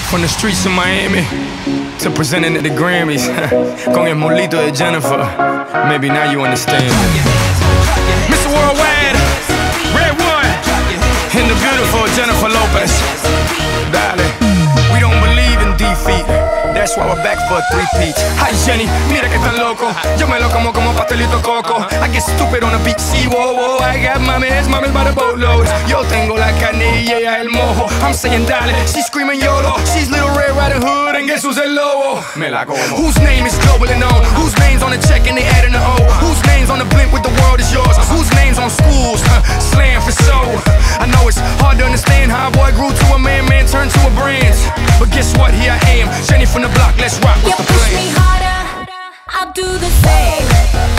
From the streets of Miami to presenting at the Grammys con el mulito de Jennifer. Maybe now you understand. Mr. Worldwide, Red One, and the beautiful Jennifer Lopez. Darling, we don't believe in defeat. That's why we're back for a three-peat. Hi Jenny, mira que tan loco. Yo me lo como pastelito coco. I get stupid on the beat, see, whoa, whoa. I got mames by the boatload. Yo tengo la carne y ella el mojo. I'm saying dale, she's screaming YOLO. She's Little Red Riding Hood and guess who's el lobo? Me la como. Whose name is globally known? Whose name's on the check and they adding the O? Whose name's on the blimp with the world is yours? Whose name's on schools? Slam for show. I know it's hard to understand how a boy grew to a man turned to a brand. But guess what? Here I am, Jenny from the block. Let's rock. What's the plan? You push me harder, I'll do the same.